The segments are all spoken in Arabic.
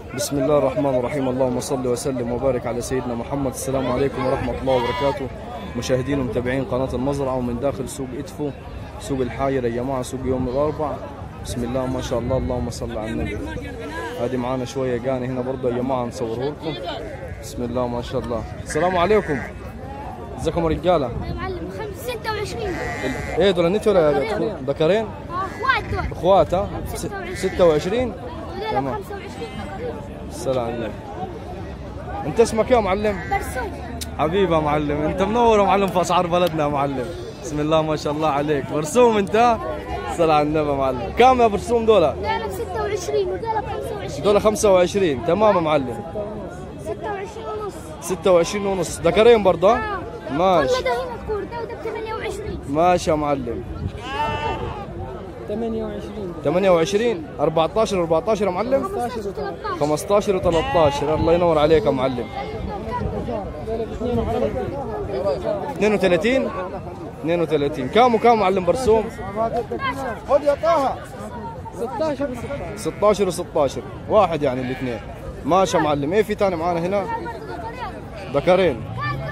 بسم الله الرحمن الرحيم. اللهم صل وسلم وبارك على سيدنا محمد. السلام عليكم ورحمة الله وبركاته، مشاهدين ومتابعين قناة المزرعة ومن داخل سوق إدفو، سوق الحاير يا جماعة، سوق يوم الأربعاء. بسم الله ما شاء الله، اللهم صل على النبي. هذه معانا شوية قاني هنا برضه يا جماعة نصوره لكم. بسم الله ما شاء الله. السلام عليكم، ازيكم يا رجالة؟ يا معلم 26. ايه دول نتي ولا ذكرين؟ اخوات دول. اخوات ها؟ 26. تمام. 25. السلام عليكم. انت اسمك ايه يا معلم؟ برسوم. حبيبي يا معلم، انت منور يا معلم في اسعار بلدنا يا معلم. بسم الله ما شاء الله عليك. برسوم انت؟ الصلاة على النبي يا معلم. كم يا برسوم دول؟ دول ب 26 ودول ب 25. دول 25. تمام يا معلم. 26 ونص. 26 ونص. ذكرين برضه؟ ماشي. والله ده هنا كور، ده ب 28. ماشي يا معلم. 28 14 يا معلم. 15 و13. الله ينور عليك يا معلم. 32 كام وكام معلم برسوم؟ خذ يا طه. 16 و16 واحد يعني الاثنين. ماشي يا معلم. ايه في ثاني معانا هنا؟ ذكرين.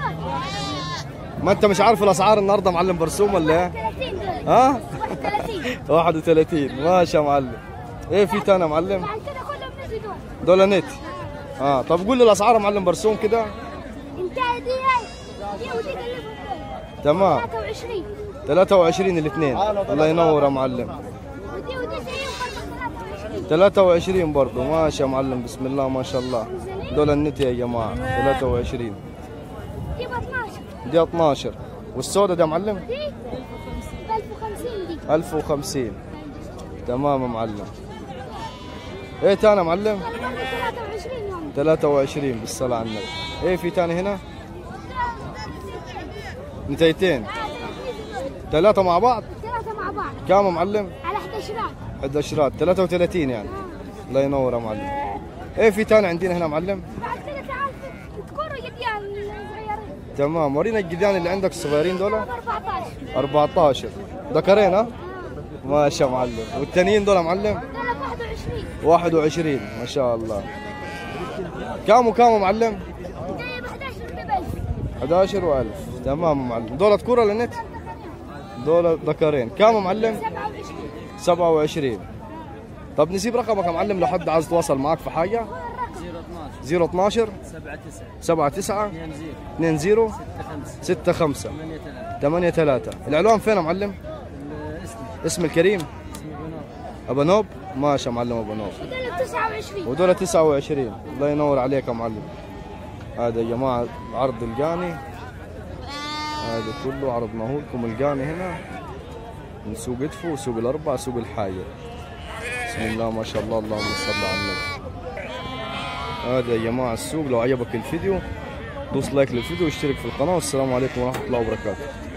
ما انت مش عارف الاسعار النهارده معلم برسوم ولا ايه؟ 30 دول. ها؟ 31. 31. ماشي يا معلم. ايه في ثاني يا معلم؟ بعد كده كلهم نزلوا دول. دول نت. طب قول لي الاسعار يا معلم برسوم كده. انتهى دي ودي قلبهم دول. تمام. 23. 23 الاثنين. الله ينور يا معلم. ودي زيهم برضه 23. 23 برضه. ماشي يا معلم. بسم الله ما شاء الله. دول النت يا جماعه. 23. دي ب 12. دي 12. والسوداء ده يا معلم؟ دي 1050 دي. 1050. تمام يا معلم. ايه تاني يا معلم؟ 23 يوم. 23 بالصلاة على النبي. ايه في تاني هنا؟ نتيتين. 3 مع بعض؟ 3 مع بعض. كام يا معلم؟ على 11. 11 33 يعني. الله ينور يا معلم. ايه في تاني عندنا هنا يا معلم؟ بعد كده تعال تذكروا جديان صغيرين. تمام. ورينا الجديان اللي عندك الصغيرين دول. 14. 14 ذكرين ها؟ ماشي يا معلم. والتانيين دول يا معلم؟ دول 21. 21 ما شاء الله. كام وكام يا معلم؟ جايه ب 11 ببلف. 11 و1000. تمام يا معلم. دول كورة ولا نت؟ دول ذكرين. كام يا معلم؟ 27. 27. طب نسيب رقمك يا معلم لو حد عايز يتواصل معك في حاجة. 012 79 20 65 83. العنوان فين يا معلم؟ اسم الكريم ابو نوب. ماشي يا معلم ابو نوب. ودول 29. ودول 29. الله ينور عليك يا معلم. هذا يا جماعة عرض القاني، هذا كله عرضناه لكم. القاني هنا من سوق ادفو وسوق الأربعة سوق الحاير. بسم الله ما شاء الله، اللهم صل على النبي. هذا يا جماعة السوق. لو عجبك الفيديو دوس لايك للفيديو واشترك في القناة، والسلام عليكم ورحمة الله وبركاته.